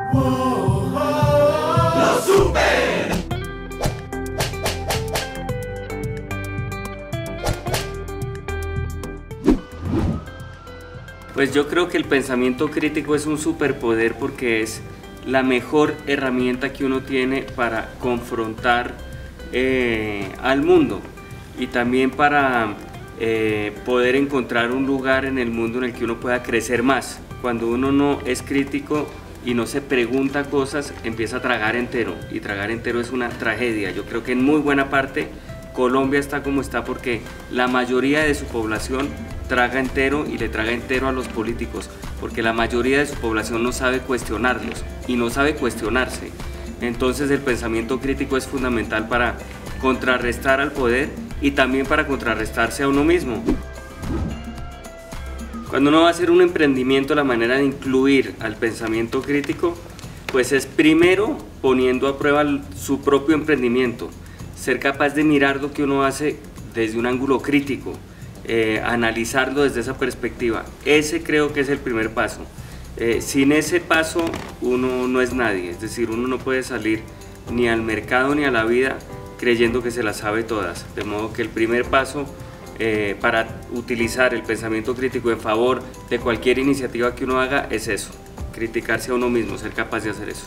¡Lo supe! Pues yo creo que el pensamiento crítico es un superpoder porque es la mejor herramienta que uno tiene para confrontar al mundo y también para poder encontrar un lugar en el mundo en el que uno pueda crecer más. Cuando uno no es crítico y no se pregunta cosas, empieza a tragar entero, y tragar entero es una tragedia. Yo creo que en muy buena parte Colombia está como está porque la mayoría de su población traga entero y le traga entero a los políticos, porque la mayoría de su población no sabe cuestionarlos y no sabe cuestionarse. Entonces el pensamiento crítico es fundamental para contrarrestar al poder y también para contrarrestarse a uno mismo. Cuando uno va a hacer un emprendimiento, la manera de incluir al pensamiento crítico pues es primero poniendo a prueba su propio emprendimiento, ser capaz de mirar lo que uno hace desde un ángulo crítico, analizarlo desde esa perspectiva. Ese creo que es el primer paso. Sin ese paso uno no es nadie, es decir, uno no puede salir ni al mercado ni a la vida creyendo que se las sabe todas, de modo que el primer paso para utilizar el pensamiento crítico en favor de cualquier iniciativa que uno haga es eso, criticarse a uno mismo, ser capaz de hacer eso.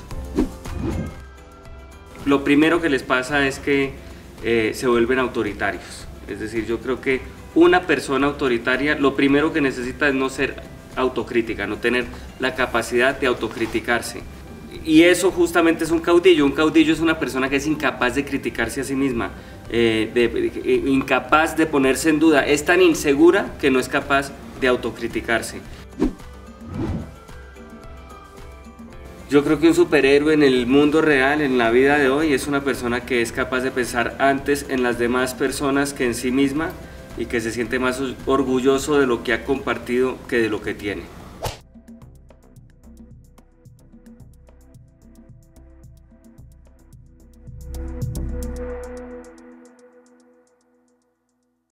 Lo primero que les pasa es que se vuelven autoritarios, es decir, yo creo que una persona autoritaria lo primero que necesita es no ser autocrítica, no tener la capacidad de autocriticarse. Y eso justamente es un caudillo es una persona que es incapaz de criticarse a sí misma, incapaz de ponerse en duda, es tan insegura que no es capaz de autocriticarse. Yo creo que un superhéroe en el mundo real, en la vida de hoy, es una persona que es capaz de pensar antes en las demás personas que en sí misma y que se siente más orgulloso de lo que ha compartido que de lo que tiene.